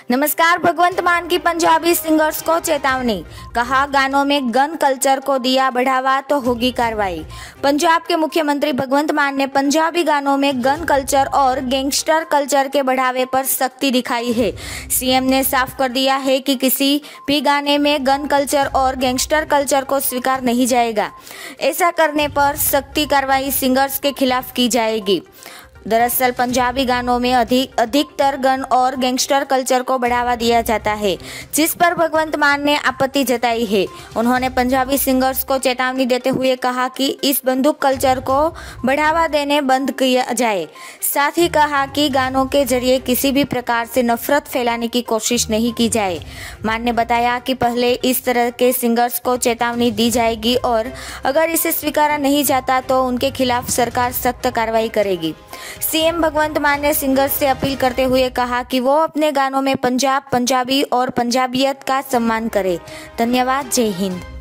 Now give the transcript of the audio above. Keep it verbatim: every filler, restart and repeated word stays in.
नमस्कार। भगवंत मान की पंजाबी सिंगर्स को चेतावनी, कहा गानों में गन कल्चर को दिया बढ़ावा तो होगी कार्रवाई। पंजाब के मुख्यमंत्री भगवंत मान ने पंजाबी गानों में गन कल्चर और गैंगस्टर कल्चर के बढ़ावे पर सख्ती दिखाई है। सीएम ने साफ कर दिया है कि किसी भी गाने में गन कल्चर और गैंगस्टर कल्चर को स्वीकार नहीं जाएगा। ऐसा करने पर सख्ती कार्रवाई सिंगर्स के खिलाफ की जाएगी। दरअसल पंजाबी गानों में अधिक अधिकतर गन और गैंगस्टर कल्चर को बढ़ावा दिया जाता है, जिस पर भगवंत मान ने आपत्ति जताई है। उन्होंने पंजाबी सिंगर्स को चेतावनी देते हुए कहा कि इस बंदूक कल्चर को बढ़ावा देने बंद किया जाए। साथ ही कहा कि गानों के जरिए किसी भी प्रकार से नफरत फैलाने की कोशिश नहीं की जाए। मान ने बताया कि पहले इस तरह के सिंगर्स को चेतावनी दी जाएगी और अगर इसे स्वीकारा नहीं जाता तो उनके खिलाफ सरकार सख्त कार्रवाई करेगी। सीएम भगवंत मान ने सिंगर्स से अपील करते हुए कहा कि वो अपने गानों में पंजाब, पंजाबी और पंजाबियत का सम्मान करें। धन्यवाद। जय हिंद।